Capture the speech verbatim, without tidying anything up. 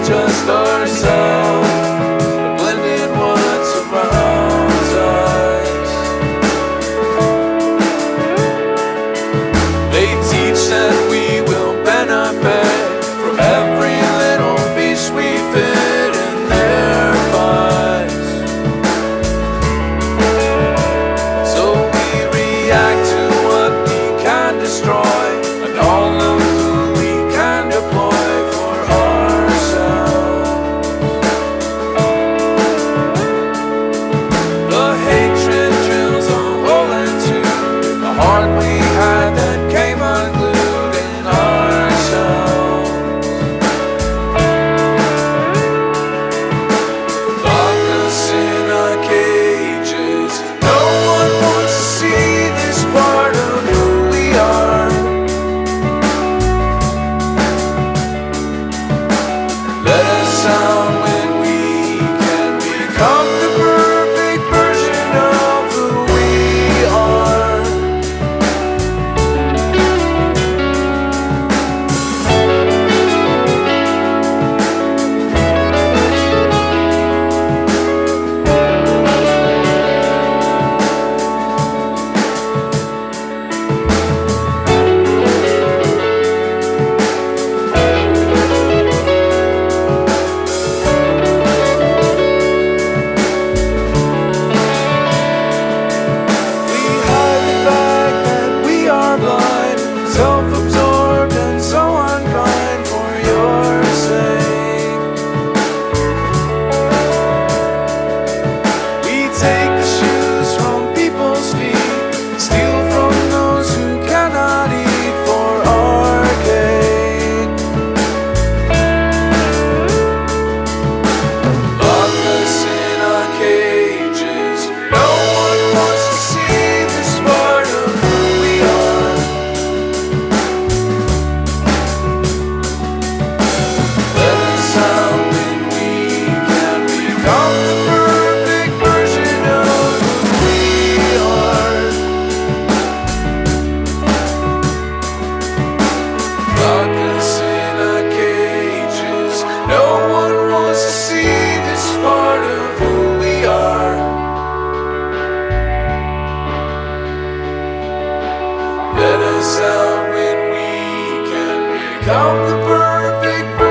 just ourselves, a blended what surrounds us. They teach that we will benefit from every little piece we fit in their pies. So we react to what we can destroy and all of who we can deploy for ourselves. The hatred drills a hole into the heart we had that came unglued in ourselves. Lock us in our cages. No one wants to see this part of who we are. Let us out when we can become the perfect version of who we are. Self-absorbed and so unkind for your sake. We take the shoes from people's feet, steal from those who cannot eat for our gain. Lock us in our cages. No one wants to see this part of who we are. Let us out when we can become the perfect person.